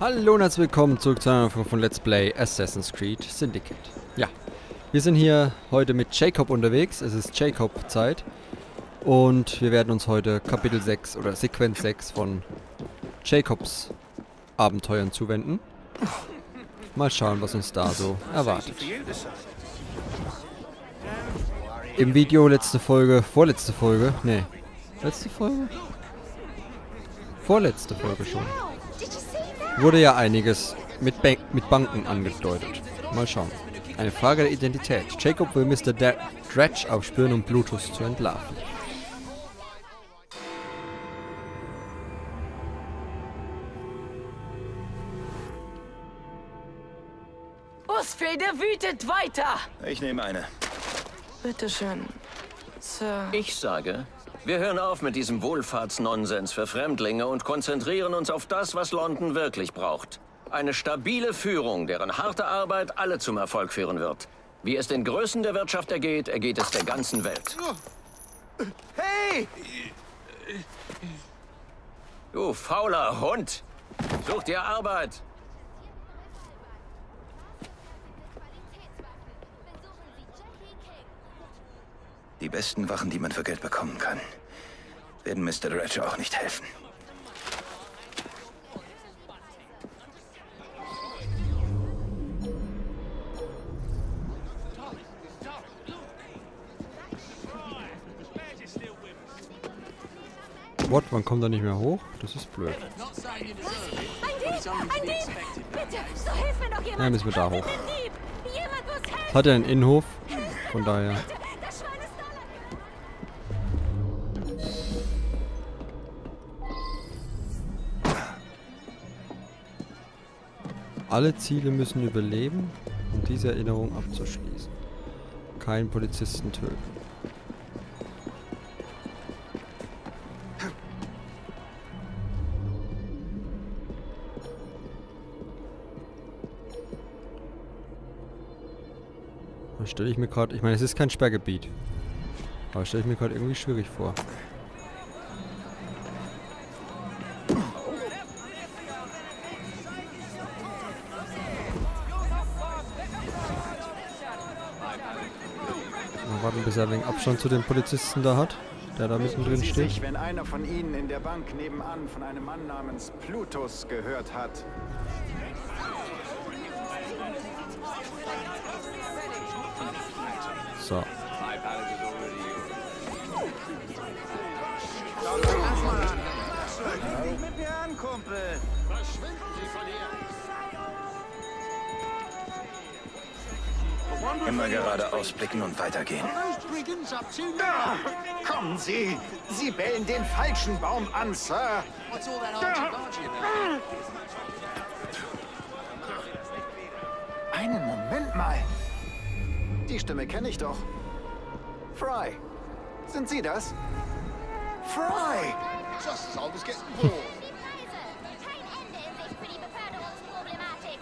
Hallo und herzlich willkommen zurück zu einer Folge von Let's Play Assassin's Creed Syndicate. Ja, wir sind hier heute mit Jacob unterwegs. Es ist Jacob-Zeit. Und wir werden uns heute Kapitel 6 oder Sequenz 6 von Jacobs Abenteuern zuwenden. Mal schauen, was uns da so erwartet. Im Video letzte Folge, vorletzte Folge, nee, letzte Folge? Vorletzte Folge schon. Wurde ja einiges mit Banken angedeutet. Mal schauen. Eine Frage der Identität. Jacob will Mr. Dredge aufspüren, um Blutus zu entlarven. Busfeder wütet weiter! Ich nehme eine. Bitteschön, Sir. Ich sage, wir hören auf mit diesem Wohlfahrtsnonsens für Fremdlinge und konzentrieren uns auf das, was London wirklich braucht. Eine stabile Führung, deren harte Arbeit alle zum Erfolg führen wird. Wie es den Größen der Wirtschaft ergeht, ergeht es der ganzen Welt. Hey! Du fauler Hund! Such dir Arbeit! Die besten Wachen, die man für Geld bekommen kann, werden Mr. Dredge auch nicht helfen. What? Man kommt da nicht mehr hoch? Das ist blöd. Ein Dieb! Ein Dieb! Bitte, so hilf mir doch jemand! Ja, müssen wir da hoch. Dieb! Jemand muss helfen! Es hat ja einen Innenhof. Von daher. Das Schwein ist Alle Ziele müssen überleben, um diese Erinnerung abzuschließen. Keinen Polizisten töten. Das stelle ich mir gerade, ich meine, es ist kein Sperrgebiet. Aber stelle ich mir gerade irgendwie schwierig vor. Mal warten, bis er ein wenig Abstand zu dem Polizisten da hat, der da mittendrin Sie steht. sich, wenn einer von Ihnen in der Bank nebenan von einem Mann namens Plutus gehört hat. So. Mit mir an, Kumpel. Immer geradeaus blicken und weitergehen. Kommen Sie! Sie bellen den falschen Baum an, Sir. Einen Moment mal. Die Stimme kenne ich doch. Fry. Sind Sie das? Fry! Just as I was getting bored. Kein Ende in Sicht für die Beförderungsproblematik.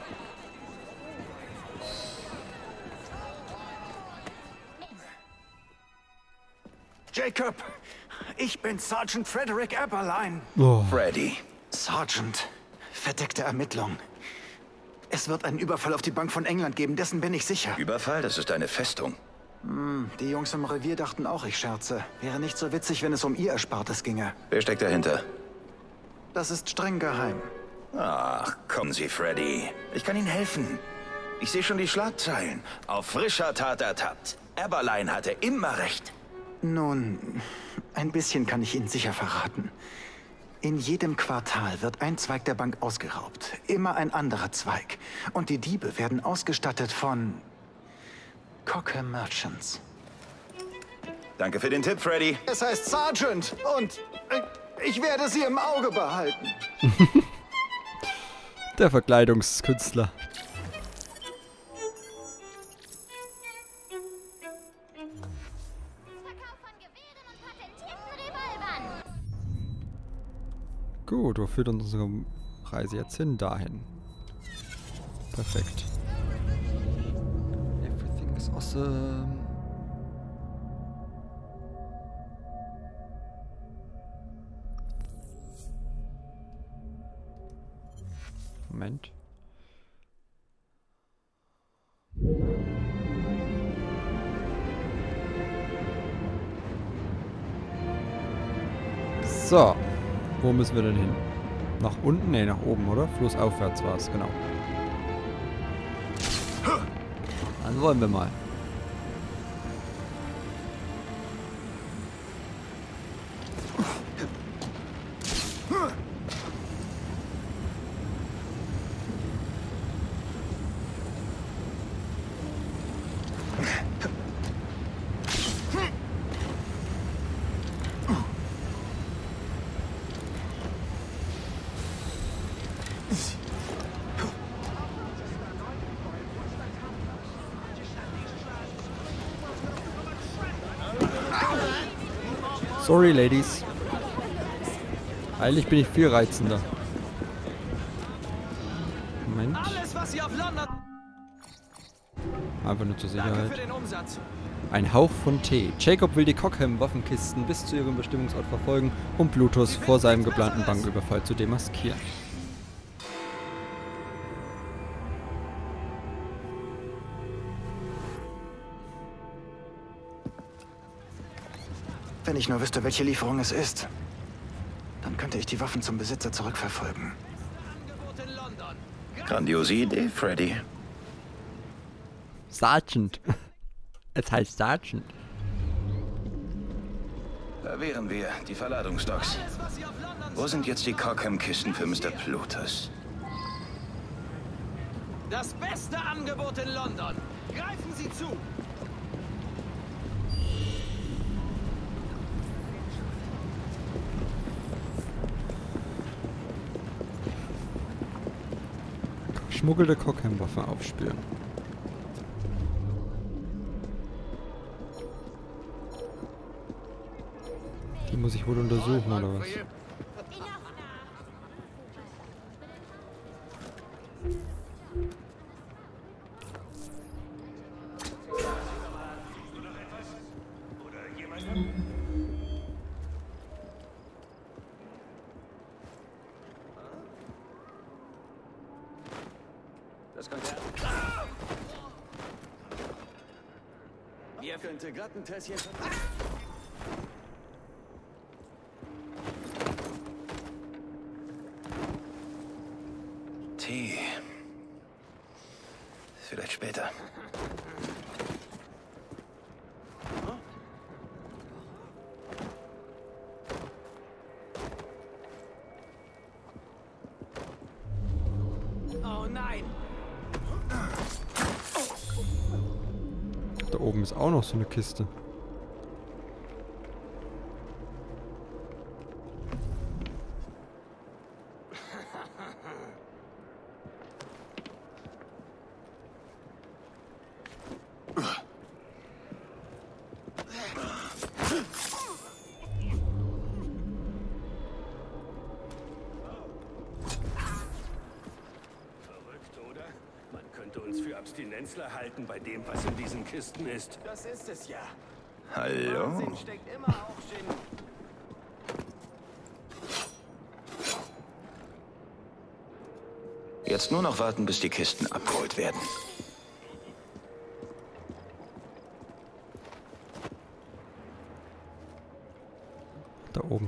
Jacob! Ich bin Sergeant Frederick Eberlein. Oh. Freddy. Sergeant, verdeckte Ermittlung. Es wird einen Überfall auf die Bank von England geben, dessen bin ich sicher. Überfall, das ist eine Festung. Die Jungs im Revier dachten auch, ich scherze. Wäre nicht so witzig, wenn es um ihr Erspartes ginge. Wer steckt dahinter? Das ist streng geheim. Ach, kommen Sie, Freddy. Ich kann Ihnen helfen. Ich sehe schon die Schlagzeilen. Auf frischer Tat ertappt. Eberlein hatte immer recht. Nun, ein bisschen kann ich Ihnen sicher verraten. In jedem Quartal wird ein Zweig der Bank ausgeraubt. Immer ein anderer Zweig. Und die Diebe werden ausgestattet von Cocker Merchants. Danke für den Tipp, Freddy. Es heißt Sergeant und ich werde sie im Auge behalten. Der Verkleidungskünstler. Verkauf von Gewehren und patentierten Revolvern. Gut, wo führt uns unsere Reise jetzt hin? Dahin. Perfekt. Everything is awesome. Moment. So. Wo müssen wir denn hin? Nach unten? Ne, nach oben, oder? Flussaufwärts war es, genau. Dann wollen wir mal. Sorry, Ladies. Eigentlich bin ich viel reizender. Moment. Alles, was ihr auf London... Einfach nur zur Danke Sicherheit. für den Umsatz. Ein Hauch von Tee. Jacob will die Cockham-Waffenkisten bis zu ihrem Bestimmungsort verfolgen, um Blutus vor seinem geplanten Banküberfall zu demaskieren. Wenn ich nur wüsste, welche Lieferung es ist, dann könnte ich die Waffen zum Besitzer zurückverfolgen. Angebot in London. Grandiose Idee, Freddy. Sergeant. Es heißt Sergeant. Da wären wir, die Verladungsdocks. Alles, was ihr auf London... Wo sind jetzt die Cockham-Kisten für Mr. Plutus? Das beste Angebot in London. Greifen Sie zu. Schmuggelte Cockham-Waffe aufspüren. Die muss ich wohl untersuchen, oder was? Das könnte glatt ein Tässchen... Tee. Vielleicht später. Oh nein. Da oben ist auch noch so eine Kiste. Abstinenzler halten bei dem, was in diesen Kisten ist. Das ist es ja. Hallo? Wahnsinn steckt immer auch Gin. Jetzt nur noch warten, bis die Kisten abgeholt werden. Da oben.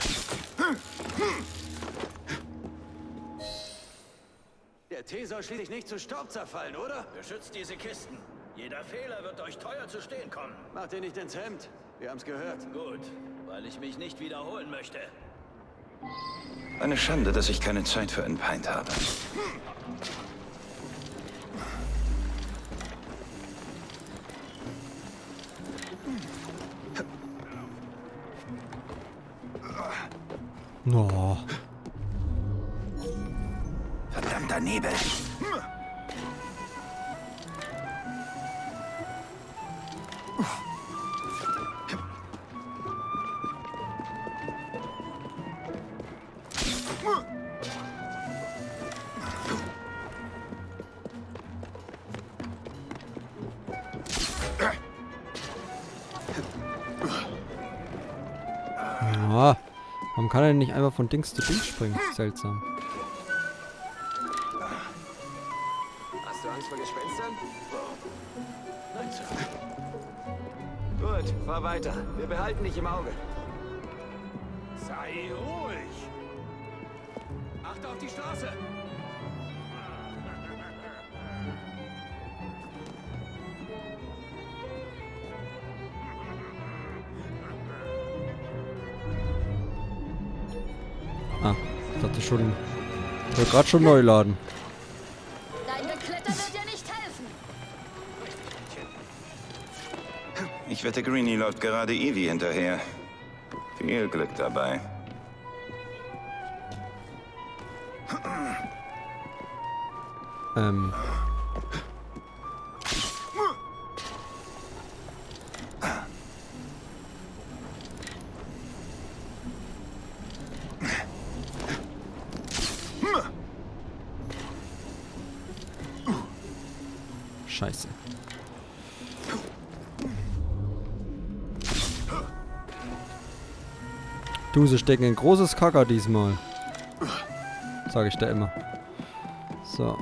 Der Tee soll schließlich nicht zu Staub zerfallen, oder? Beschützt diese Kisten. Jeder Fehler wird euch teuer zu stehen kommen. Macht ihr nicht ins Hemd. Wir haben's gehört. Gut, weil ich mich nicht wiederholen möchte. Eine Schande, dass ich keine Zeit für einen Pint habe. No. Verdammter Nebel. Ja. Warum kann er denn nicht einfach von Dings zu Dings springen? Seltsam. Fenstern? Nein, Sir. Gut, fahr weiter. Wir behalten dich im Auge. Sei ruhig. Achte auf die Straße. Ah, ich dachte schon. Ich wollte gerade schon neu laden. Dein Gekletter wird dir nicht helfen. Ich wette, Greenie läuft gerade Evie hinterher. Viel Glück dabei. Scheiße. Du, sie stecken ein großes Kacker diesmal. Sag ich da immer. So.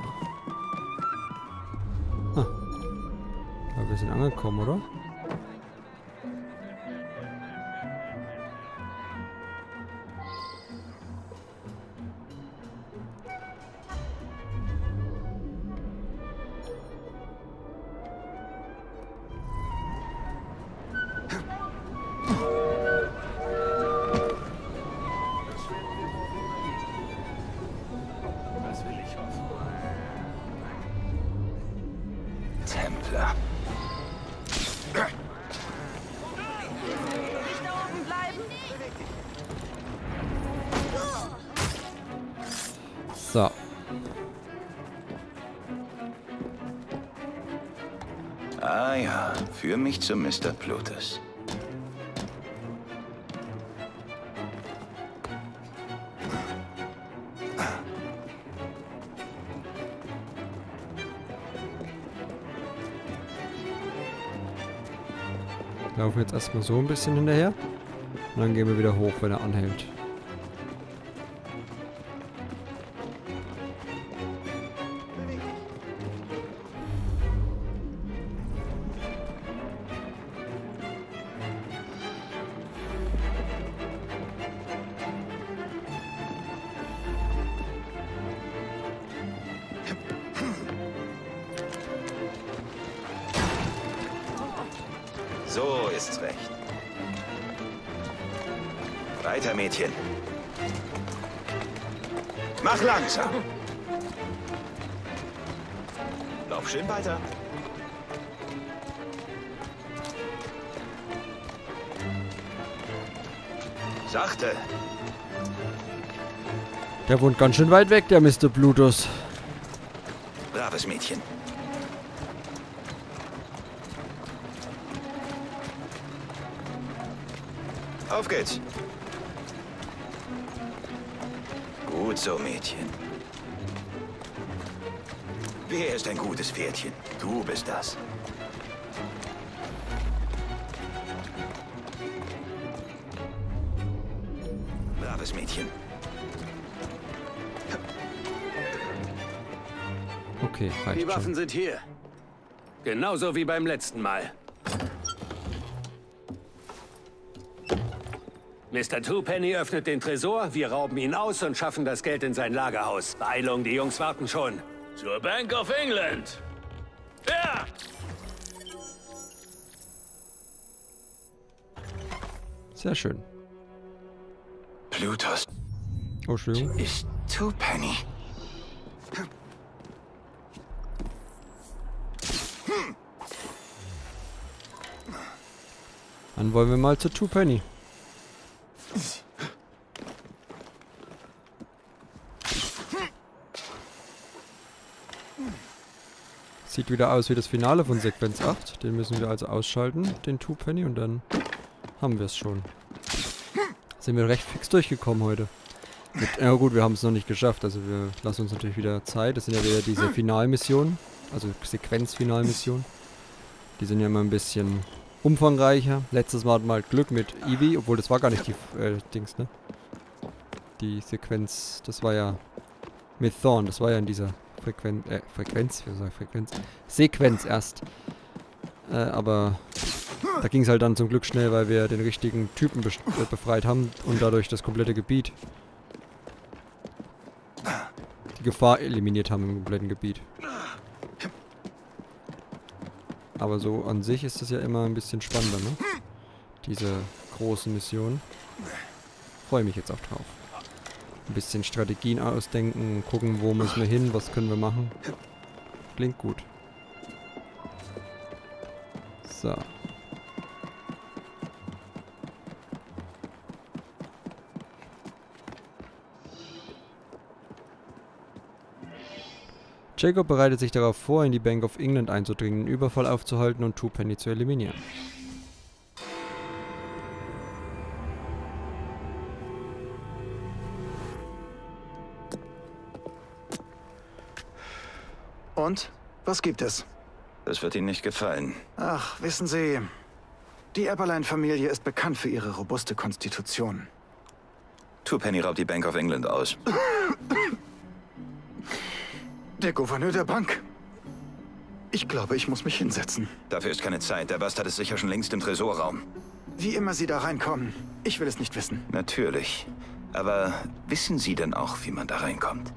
Ah. Aber wir sind angekommen, oder? Templer. Nicht da oben bleiben. So. Ah ja, führ mich zu Mr. Plutus. Laufen jetzt erstmal so ein bisschen hinterher. Und dann gehen wir wieder hoch, wenn er anhält. So ist's recht. Weiter, Mädchen. Mach langsam. Lauf schön weiter. Sachte. Der wohnt ganz schön weit weg, der Mr. Plutus. Braves Mädchen. Auf geht's. Gut so, Mädchen. Wer ist ein gutes Pferdchen? Du bist das. Braves Mädchen. Okay, reicht Die Waffen schon. sind hier. Genauso wie beim letzten Mal. Mr. Twopenny öffnet den Tresor, wir rauben ihn aus und schaffen das Geld in sein Lagerhaus. Beeilung, die Jungs warten schon. Zur Bank of England. Ja! Sehr schön. Plutus Oh, Entschuldigung. ist Twopenny. Dann wollen wir mal zu Twopenny. Sieht wieder aus wie das Finale von Sequenz 8. Den müssen wir also ausschalten, den Twopenny, und dann haben wir es schon. Sind wir recht fix durchgekommen heute. Ja gut, wir haben es noch nicht geschafft, also wir lassen uns natürlich wieder Zeit. Das sind ja wieder diese Finalmissionen, also Sequenz-Finalmissionen. Die sind ja immer ein bisschen umfangreicher. Letztes Mal hatten wir halt Glück mit Evie, obwohl das war gar nicht die Dings, ne? Die Sequenz, das war ja mit Thorn, das war ja in dieser Sequenz erst. Aber da ging es halt dann zum Glück schnell, weil wir den richtigen Typen befreit haben und dadurch das komplette Gebiet. Die Gefahr eliminiert haben im kompletten Gebiet. Aber so an sich ist es ja immer ein bisschen spannender, ne? Diese großen Missionen. Freue mich jetzt auch drauf. Ein bisschen Strategien ausdenken, gucken, wo müssen wir hin, was können wir machen. Klingt gut. So. Jacob bereitet sich darauf vor, in die Bank of England einzudringen, den Überfall aufzuhalten und Twopenny zu eliminieren. Und? Was gibt es? Das wird Ihnen nicht gefallen. Ach, wissen Sie, die Eberlein-Familie ist bekannt für ihre robuste Konstitution. Twopenny raubt die Bank of England aus. Der Gouverneur der Bank. Ich glaube, ich muss mich hinsetzen. Dafür ist keine Zeit. Der Bastard ist sicher schon längst im Tresorraum. Wie immer Sie da reinkommen, ich will es nicht wissen. Natürlich. Aber wissen Sie denn auch, wie man da reinkommt?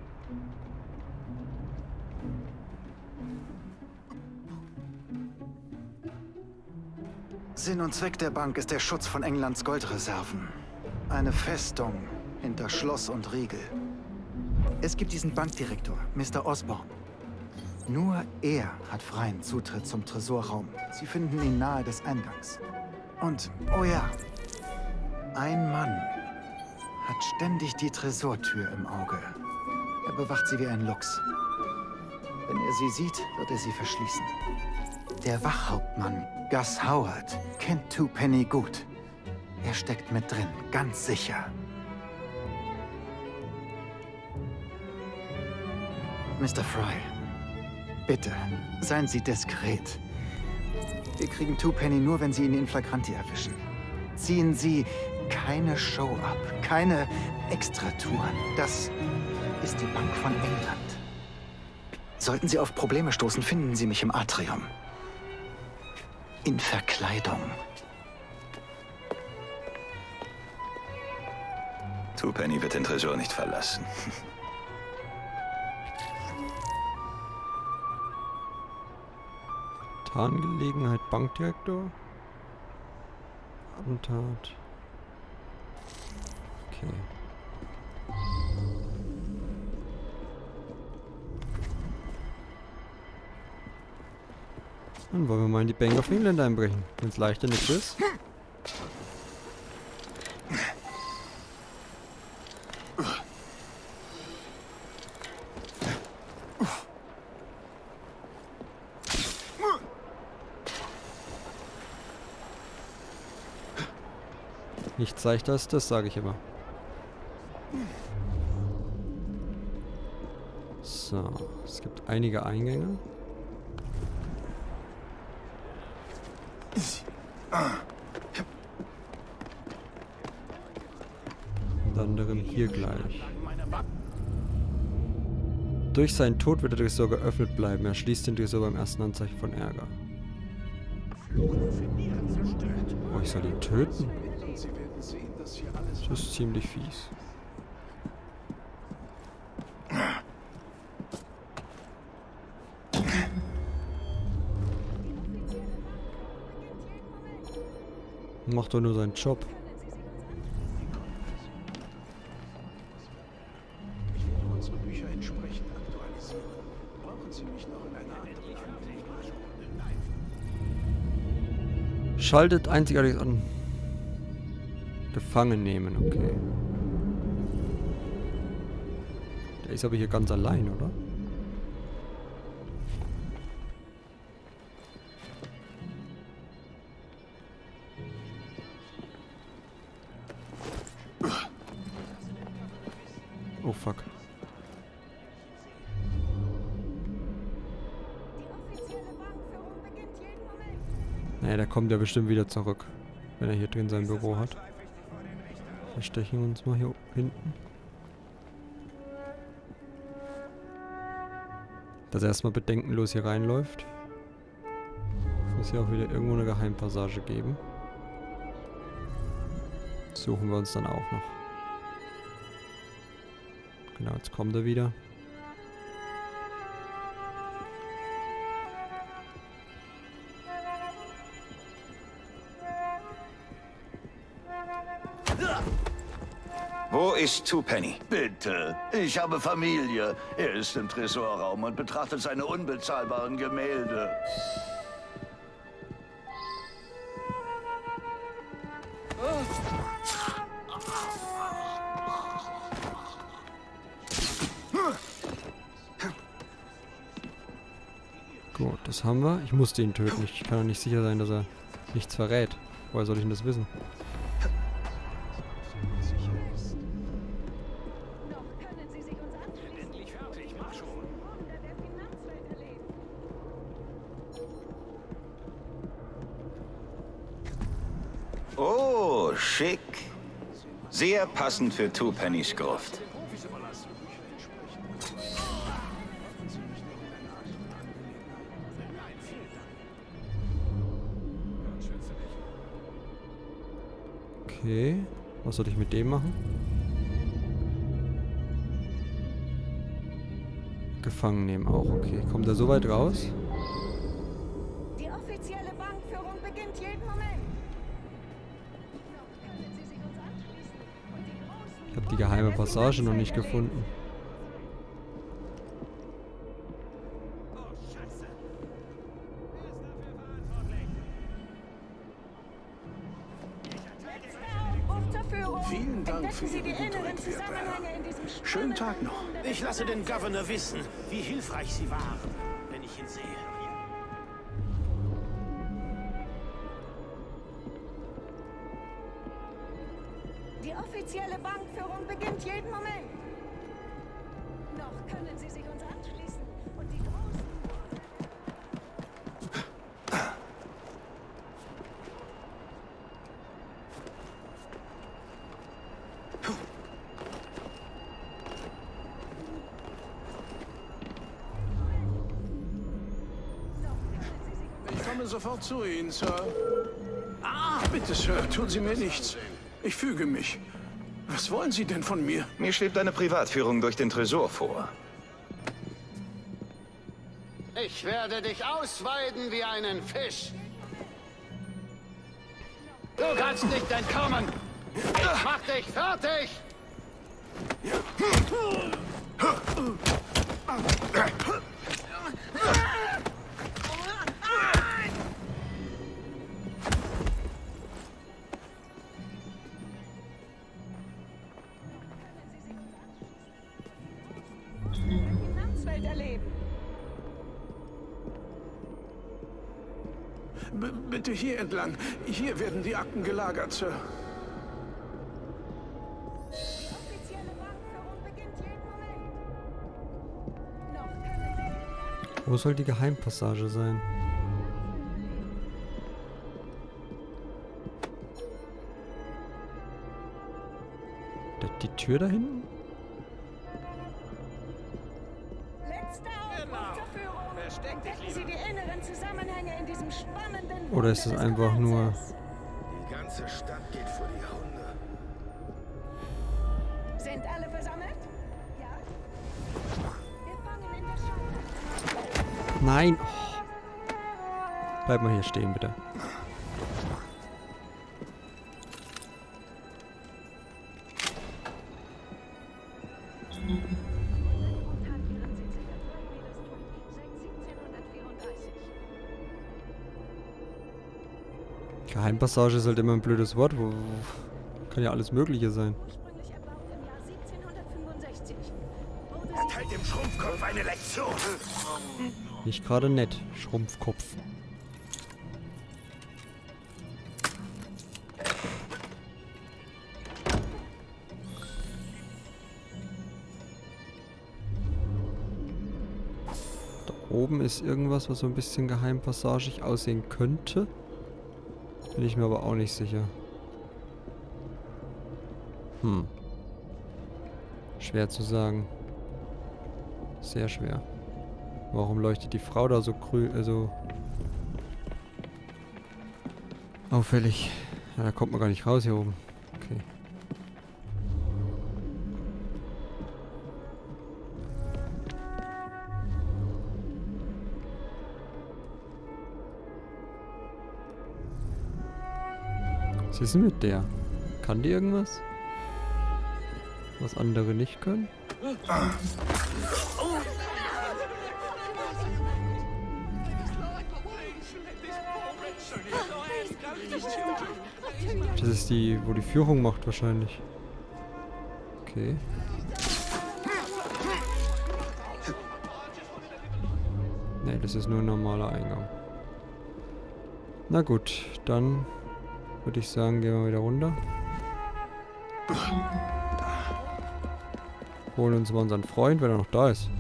Sinn und Zweck der Bank ist der Schutz von Englands Goldreserven. Eine Festung hinter Schloss und Riegel. Es gibt diesen Bankdirektor, Mr. Osborne. Nur er hat freien Zutritt zum Tresorraum. Sie finden ihn nahe des Eingangs. Und, oh ja, ein Mann hat ständig die Tresortür im Auge. Er bewacht sie wie ein Luchs. Wenn er sie sieht, wird er sie verschließen. Der Wachhauptmann, Gus Howard, kennt Twopenny gut. Er steckt mit drin, ganz sicher. Mr. Fry, bitte, seien Sie diskret. Wir kriegen Twopenny nur, wenn Sie ihn in Flagranti erwischen. Ziehen Sie keine Show ab, keine Extratouren. Das ist die Bank von England. Sollten Sie auf Probleme stoßen, finden Sie mich im Atrium. In Verkleidung. Twopenny wird den Tresor nicht verlassen. Tarngelegenheit, Bankdirektor. Attentat. Okay. Dann wollen wir mal in die Bank of England einbrechen, wenn es leichter nicht ist. Nichts leichter als das, sage ich immer. So, es gibt einige Eingänge. Unter anderem hier gleich. Durch seinen Tod wird der Tresor geöffnet bleiben. Er schließt den Tresor beim ersten Anzeichen von Ärger. Oh, ich soll ihn töten? Das ist ziemlich fies. Macht doch nur seinen Job. Ich will unsere Bücher entsprechend aktualisieren. Brauchen Sie mich noch in einer anderen Art? Schaltet einzigartig an. Gefangen nehmen, okay. Der ist aber hier ganz allein, oder? Oh fuck. Naja, der kommt ja bestimmt wieder zurück, wenn er hier drin sein Büro hat. Verstechen wir uns mal hier hinten. Dass er erstmal bedenkenlos hier reinläuft. Es muss hier auch wieder irgendwo eine Geheimpassage geben. Suchen wir uns dann auch noch. Genau, jetzt kommt er wieder. Wo ist Twopenny? Bitte, ich habe Familie. Er ist im Tresorraum und betrachtet seine unbezahlbaren Gemälde. Gut, das haben wir. Ich musste ihn töten. Ich kann doch nicht sicher sein, dass er nichts verrät. Woher soll ich denn das wissen? Oh, schick. Sehr passend für Twopennys Gruft. Okay. Was soll ich mit dem machen? Gefangen nehmen auch, okay. Kommt er so weit raus? Die offizielle Bankführung beginnt jeden Moment. Ich habe die geheime Passage noch nicht gefunden. Vielen Dank für Ihre gute Rückkehr. Schönen Tag noch. Ich lasse den Governor wissen, wie hilfreich Sie waren, wenn ich ihn sehe. Die offizielle Bankführung beginnt jeden Moment. Noch können Sie sich uns anschließen und die großen... Ich komme sofort zu Ihnen, Sir. Bitte, Sir, tun Sie mir nichts. Ich füge mich. Was wollen Sie denn von mir? Mir schwebt eine Privatführung durch den Tresor vor. Ich werde dich ausweiden wie einen Fisch. Du kannst nicht entkommen. Ich mach dich fertig. Finanzwelt erleben. Bitte hier entlang. Hier werden die Akten gelagert, Sir. Die offizielle Bankführung beginnt jeden Moment. Noch können Sie... Wo soll die Geheimpassage sein? Die Tür da hinten? Letzter Aufruf zur Führung. Entdecken Sie die inneren Zusammenhänge in diesem spannenden... Oder ist es einfach nur... Die ganze Stadt geht vor die Hunde. Sind alle versammelt? Ja. Gefangen in der Schale. Nein! Oh. Bleib mal hier stehen, bitte. Geheimpassage ist halt immer ein blödes Wort. Kann ja alles Mögliche sein. Ursprünglich erbaut im Jahr 1765. Erteilt dem Schrumpfkopf eine Lektion. Nicht gerade nett, Schrumpfkopf. Da oben ist irgendwas, was so ein bisschen geheimpassagig aussehen könnte. Bin ich mir aber auch nicht sicher. Schwer zu sagen. Sehr schwer. Warum leuchtet die Frau da so grün, so auffällig? Ja, da kommt man gar nicht raus hier oben. Okay. Was ist denn mit der? Kann die irgendwas? Was andere nicht können? Das ist die, wo die Führung macht wahrscheinlich. Okay. Ne, das ist nur ein normaler Eingang. Na gut, dann würde ich sagen, gehen wir wieder runter. Holen uns mal unseren Freund, wenn er noch da ist.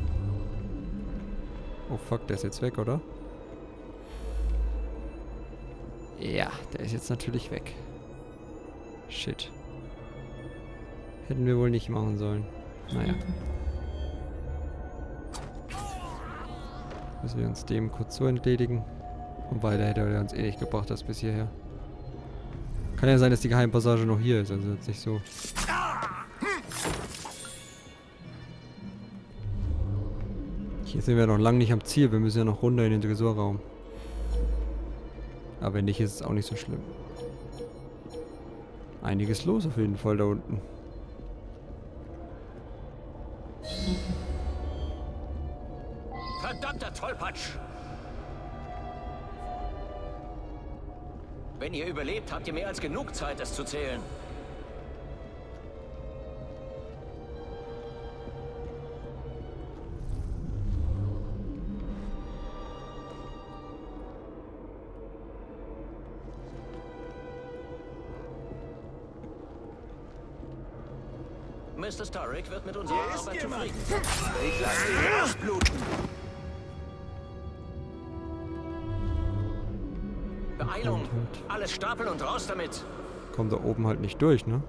Oh fuck, der ist jetzt weg, oder? Ja, der ist jetzt natürlich weg. Shit. Hätten wir wohl nicht machen sollen. Naja. Müssen wir uns dem kurz so entledigen. Und weiter hätte er uns eh nicht gebracht, das bis hierher. Kann ja sein, dass die Geheimpassage noch hier ist, also jetzt nicht so. Hier sind wir noch lange nicht am Ziel, wir müssen ja noch runter in den Tresorraum. Aber wenn nicht, ist es auch nicht so schlimm. Einiges los auf jeden Fall da unten. Verdammter Tollpatsch! Wenn ihr überlebt, habt ihr mehr als genug Zeit, es zu zählen. Mr. Starrick wird mit unserer Arbeit zufrieden sein. Ich lasse ihn ausbluten. Beeilung! Alles stapeln und raus damit! Kommt da oben halt nicht durch, ne?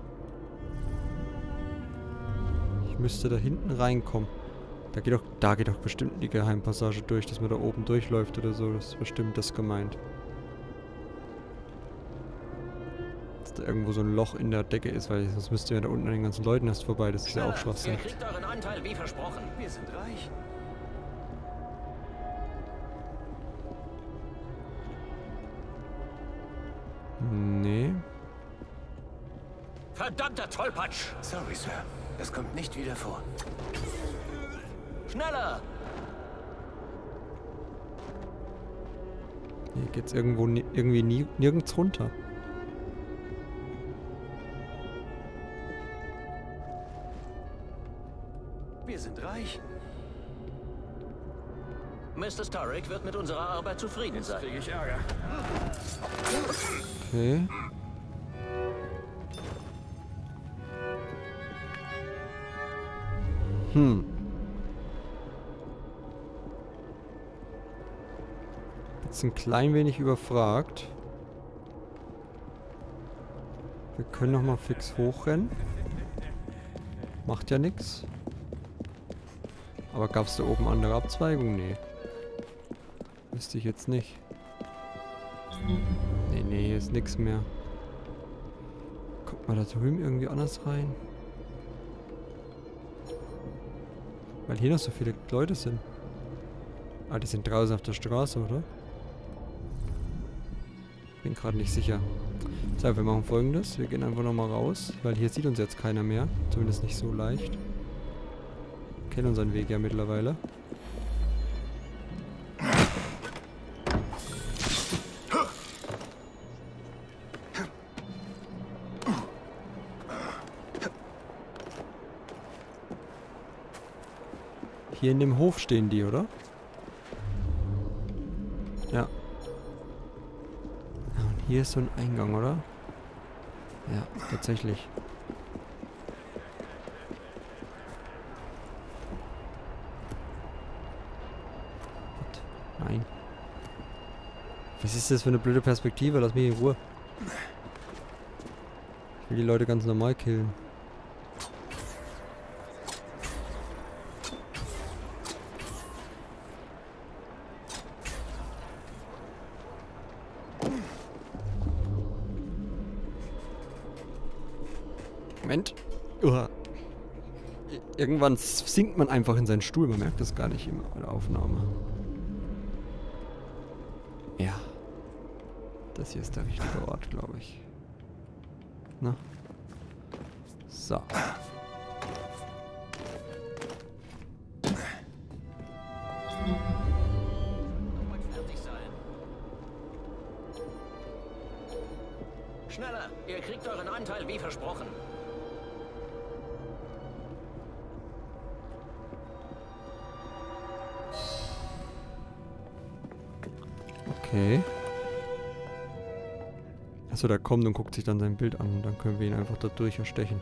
Ich müsste da hinten reinkommen. Da geht doch bestimmt die Geheimpassage durch, dass man da oben durchläuft oder so. Das ist bestimmt das gemeint. Dass da irgendwo so ein Loch in der Decke ist, weil sonst müsst ihr ja da unten an den ganzen Leuten erst vorbei. Das ist ja auch Schwachsinn. Ihr kriegt euren Anteil wie versprochen. Wir sind reich. Nee. Verdammter Tollpatsch! Sorry, Sir. Das kommt nicht wieder vor. Schneller! Hier geht's irgendwo irgendwie nirgends runter. Wir sind reich. Mr. Starrick wird mit unserer Arbeit zufrieden sein. Kriege ich Ärger. Okay. Jetzt ein klein wenig überfragt. Wir können noch mal fix hochrennen. Macht ja nichts. Aber gab es da oben andere Abzweigungen? Nee. Wüsste ich jetzt nicht. Nee, hier ist nichts mehr. Kommt man da drüben irgendwie anders rein? Weil hier noch so viele Leute sind. Ah, die sind draußen auf der Straße, oder? Bin gerade nicht sicher. So, wir machen Folgendes. Wir gehen einfach nochmal raus, weil hier sieht uns jetzt keiner mehr. Zumindest nicht so leicht. Wir kennen unseren Weg ja mittlerweile. Hier in dem Hof stehen die, oder? Ja. Und hier ist so ein Eingang, oder? Ja, tatsächlich. Nein. Was ist das für eine blöde Perspektive? Lass mich in Ruhe. Ich will die Leute ganz normal killen. Moment. Irgendwann sinkt man einfach in seinen Stuhl. Man merkt das gar nicht immer bei der Aufnahme. Ja. Das hier ist der richtige Ort, glaube ich. Na? So. Schneller! Ihr kriegt euren Anteil wie versprochen. Okay. Achso, der kommt und guckt sich dann sein Bild an und dann können wir ihn einfach da durch erstechen.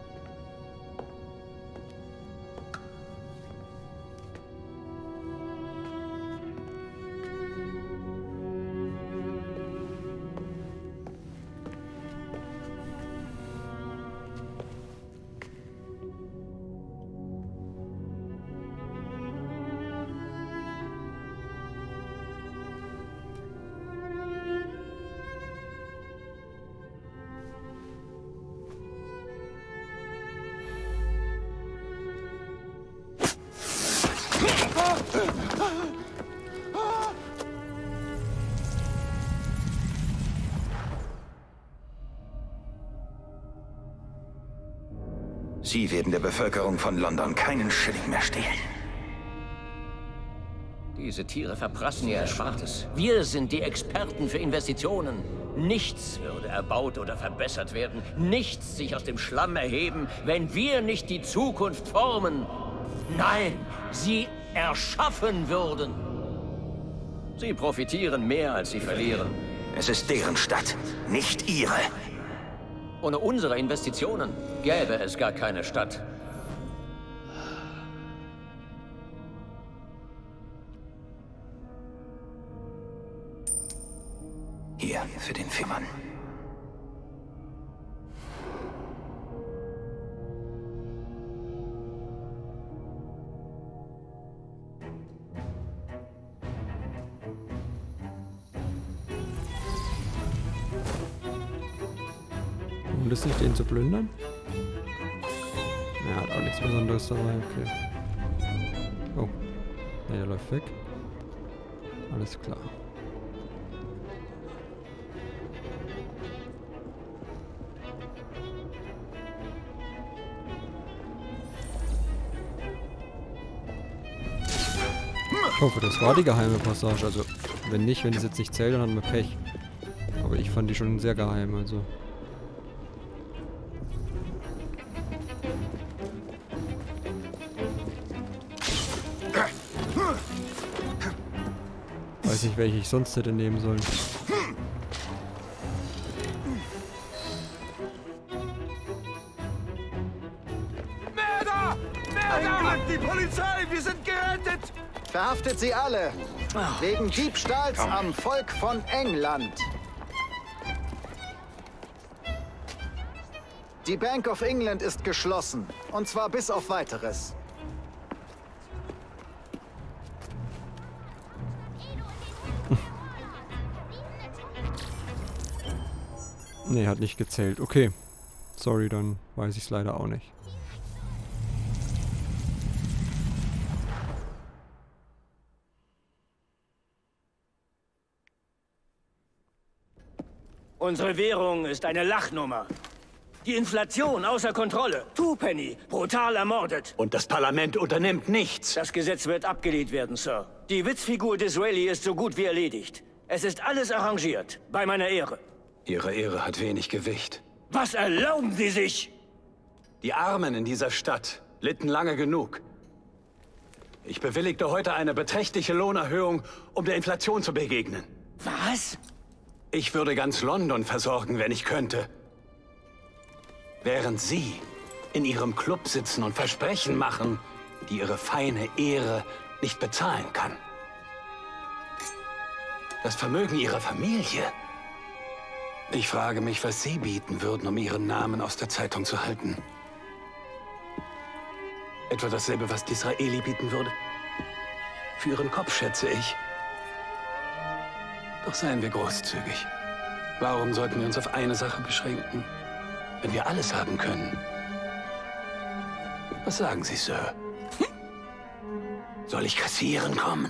Sie werden der Bevölkerung von London keinen Schilling mehr stehlen. Diese Tiere verprassen ihr Erspartes. Wir sind die Experten für Investitionen. Nichts würde erbaut oder verbessert werden. Nichts sich aus dem Schlamm erheben, wenn wir nicht die Zukunft formen. Nein, sie erschaffen würden. Sie profitieren mehr, als sie verlieren. Es ist deren Stadt, nicht ihre. Ohne unsere Investitionen gäbe es gar keine Stadt. Hier, für den Fehmarn. Lohnt es sich, den zu plündern? Er hat auch nichts Besonderes dabei, okay. Oh. Ne, der läuft weg. Alles klar. Ich hoffe, das war die geheime Passage. Also, wenn nicht, wenn das jetzt nicht zählt, dann haben wir Pech. Aber ich fand die schon sehr geheim, also. Weiß nicht, welche ich sonst hätte nehmen sollen. Mörder! Mörder! Die Polizei! Wir sind gerettet! Verhaftet sie alle. Wegen Diebstahls am Volk von England. Die Bank of England ist geschlossen. Und zwar bis auf Weiteres. Nee, hat nicht gezählt. Okay. Sorry, dann weiß ich es leider auch nicht. Unsere Währung ist eine Lachnummer. Die Inflation außer Kontrolle. Twopenny, brutal ermordet. Und das Parlament unternimmt nichts. Das Gesetz wird abgelehnt werden, Sir. Die Witzfigur Disraeli ist so gut wie erledigt. Es ist alles arrangiert. Bei meiner Ehre. Ihre Ehre hat wenig Gewicht. Was erlauben Sie sich? Die Armen in dieser Stadt litten lange genug. Ich bewilligte heute eine beträchtliche Lohnerhöhung, um der Inflation zu begegnen. Was? Ich würde ganz London versorgen, wenn ich könnte. Während Sie in Ihrem Club sitzen und Versprechen machen, die Ihre feine Ehre nicht bezahlen kann. Das Vermögen Ihrer Familie. Ich frage mich, was Sie bieten würden, um Ihren Namen aus der Zeitung zu halten. Etwa dasselbe, was Disraeli bieten würde? Für Ihren Kopf, schätze ich. Doch seien wir großzügig. Warum sollten wir uns auf eine Sache beschränken, wenn wir alles haben können? Was sagen Sie, Sir? Soll ich kassieren kommen?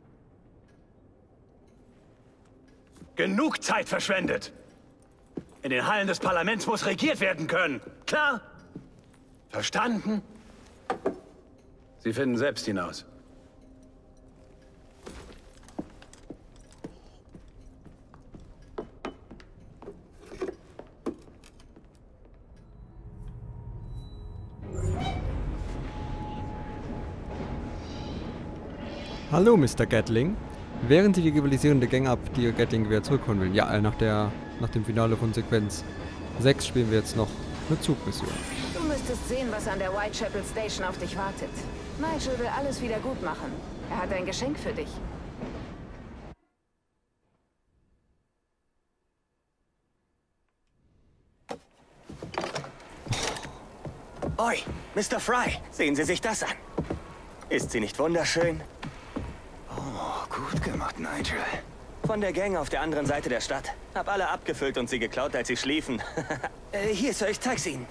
Genug Zeit verschwendet. In den Hallen des Parlaments muss regiert werden können. Klar? Verstanden? Sie finden selbst hinaus. Hallo, Mr. Gatling. Während Sie die rivalisierende Gang ab, die Ihr Gatling-Gewehr zurückholen will. Ja, nach dem Finale von Sequenz 6 spielen wir jetzt noch eine Zugmission. Du müsstest sehen, was an der Whitechapel Station auf dich wartet. Nigel will alles wieder gut machen. Er hat ein Geschenk für dich. Oi, Mr. Fry, sehen Sie sich das an. Ist sie nicht wunderschön? Oh, gut gemacht, Nigel. Von der Gang auf der anderen Seite der Stadt. Hab alle abgefüllt und sie geklaut, als sie schliefen. Hier, Sir, ich zeig's Ihnen.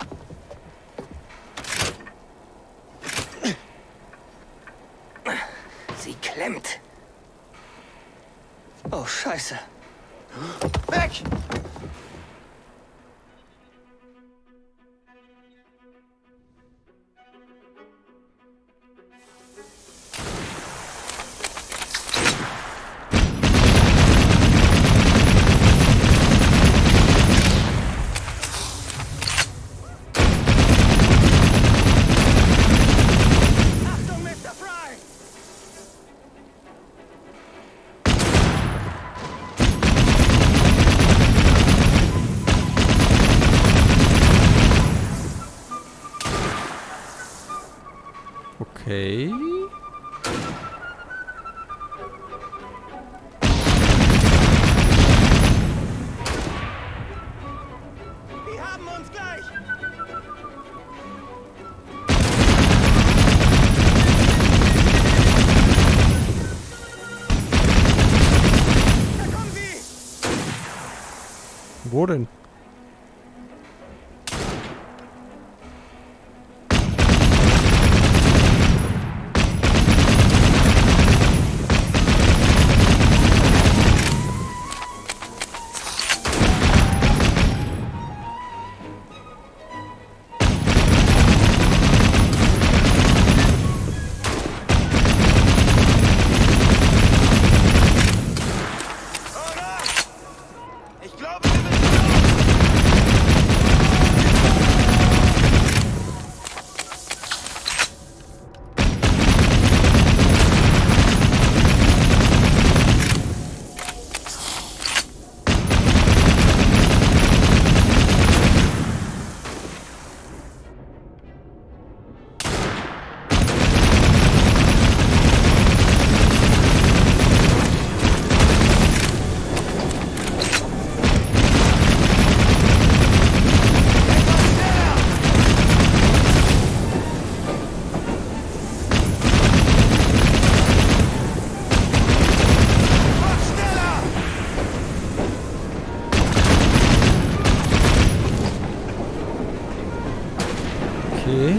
Sie klemmt. Oh, Scheiße. Weg! Okay. Die haben uns gleich! Da kommen sie! Wo denn? Okay.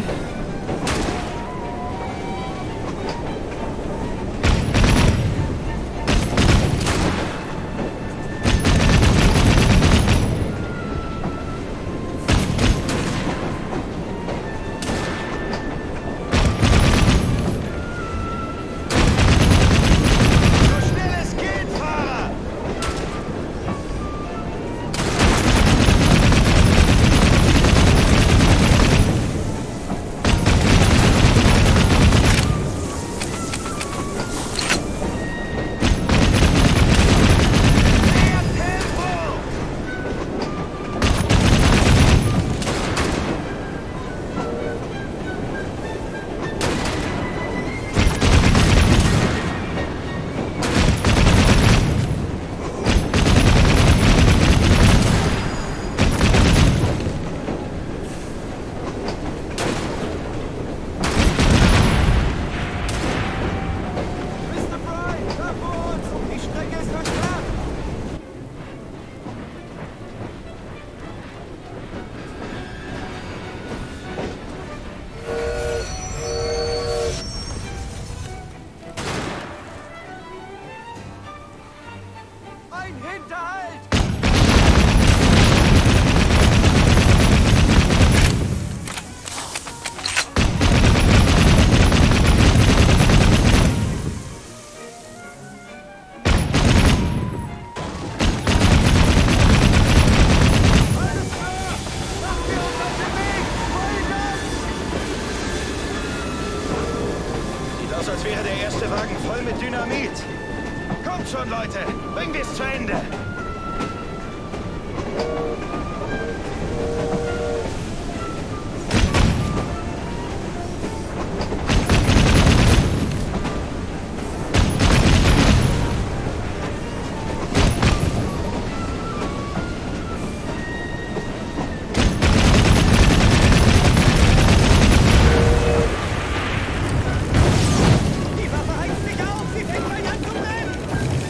Hinterhalt! Sieht aus, als wäre der erste Wagen voll mit Dynamit. Kommt schon, Leute! Bringt es zu Ende! Die Waffe heizt sich auf! Sie fängt gleich an zu brennen!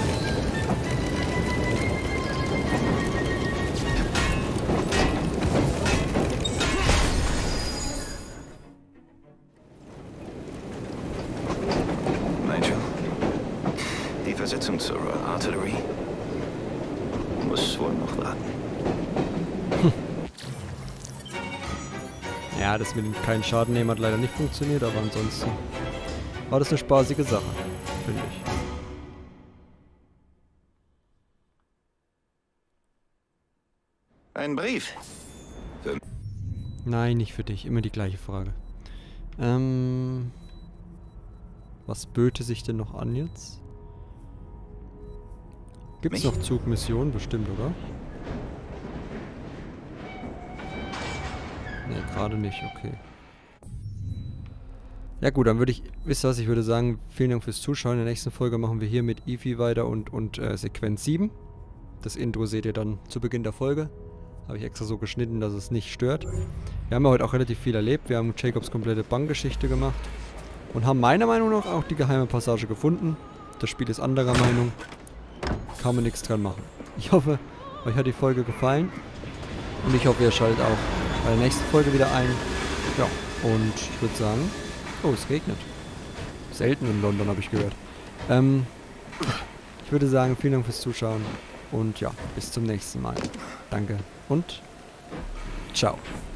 Nigel, die Versetzung zur Artillery muss wohl noch warten. Ja, das mit dem keinen Schaden nehmen hat leider nicht funktioniert, aber ansonsten war das eine spaßige Sache, finde ich. Ein Brief. Nein, nicht für dich. Immer die gleiche Frage. Was böte sich denn noch an jetzt? Gibt's noch Zugmissionen? Bestimmt, oder? Ne, gerade nicht. Okay. Ja gut, dann würde ich... Wisst ihr was? Ich würde sagen, vielen Dank fürs Zuschauen. In der nächsten Folge machen wir hier mit Eevee weiter und Sequenz 7. Das Intro seht ihr dann zu Beginn der Folge. Habe ich extra so geschnitten, dass es nicht stört. Wir haben ja heute auch relativ viel erlebt. Wir haben Jacobs komplette Bankgeschichte gemacht. Und haben meiner Meinung nach auch die geheime Passage gefunden. Das Spiel ist anderer Meinung. Kann man nichts dran machen. Ich hoffe, euch hat die Folge gefallen. Und ich hoffe, ihr schaltet auch bei der nächsten Folge wieder ein. Ja, und ich würde sagen... Oh, es regnet. Selten in London, habe ich gehört. Ich würde sagen, vielen Dank fürs Zuschauen. Und ja, bis zum nächsten Mal. Danke und ciao.